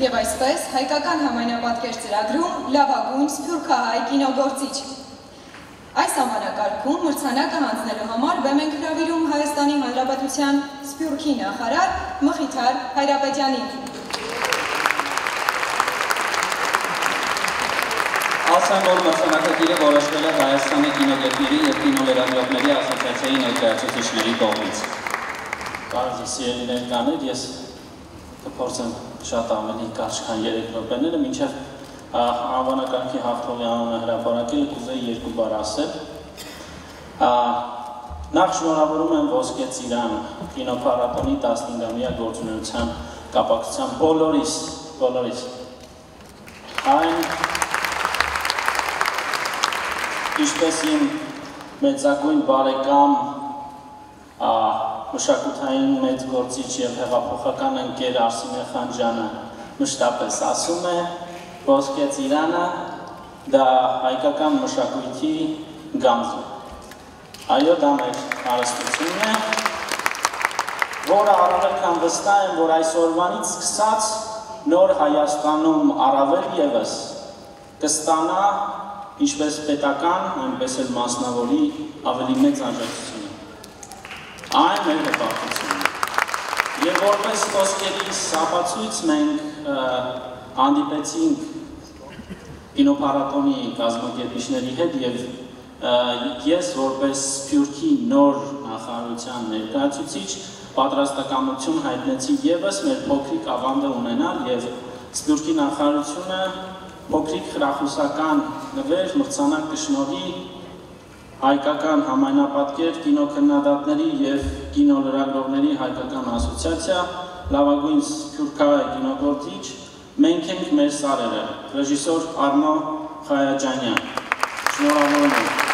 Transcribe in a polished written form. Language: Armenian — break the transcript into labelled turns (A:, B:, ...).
A: Եվ այսպես հայկական համայնապատկեր ծրագրում լավագույն սփյուռքահայ կինոգործիչ։ Այս համանակարգում մրցանակը հանձնելու համար բեմ ենք հրավիրում Հայաստանի Հանրապետության Սփյուռքի նախարար Մխիթար Հայրապետյանին։
B: Ասեմ, որ մրցանակագիրը որոշվել է Հայաստանի կինոգետների և կինոլրագրողների ասոցիացիայի ներկայացուցիչների կողմից։ Կարծես սիրելի ներկաներ, ես կփորձեմ շատ ավելի կարճ, քան 3 րոպեները, մինչև անվանակարգի հաղթողի անունը հրապարակելը կուզեի 2 բառ ասել։ Նախ շնորհավորում եմ Ոսկե ծիրան կինոփառատոնի 15-ամյա գործունեության կապակցությամբ բոլորիս։ Այն ինչպես իմ մեծագույն բարեկամ մշակութային մեծ գործիչ և հեղափոխական ընկեր Արսինե Խանջյանը մշտապես ասում է, Ոսկե ծիրանը դա հայկական մշակույթի գանձ է։ Այո, դա մեր հարստությունն է, որը առավել քան վստահ եմ, որ այսօրվանից սկսած նոր Հայաստանում առավել ևս կստանա ինչպես պետական, այնպես էլ մասնավորի ավելի մեծ աջակցություն։ Այն մեր հպարտությունն է։ Եվ որպես ոսկերի ապացույց մենք հանդիպեցինք կինոփառատոնի կազմակերպիչների հետ և ես որպես Սփյուռքի նոր նախարարության ներկայացուցիչ պատրաստակամություն հայտնեցի ևս մեր փոքրիկ ավանդը ունենալ և Սփյուռքի նախարարությունը փոքրիկ խրախուսական նվեր մրցանակ կշնորհի հայկական համայնապատկեր կինոքննադատների և կինոլրագրողների հայկական ասոցիացիա, լավագույն սփյուռքահայ կինոգործիչ, մենք ենք մեր սարերը, ռեժիսոր Արնո Խայաջանյան։ Շնորհավորում եմ։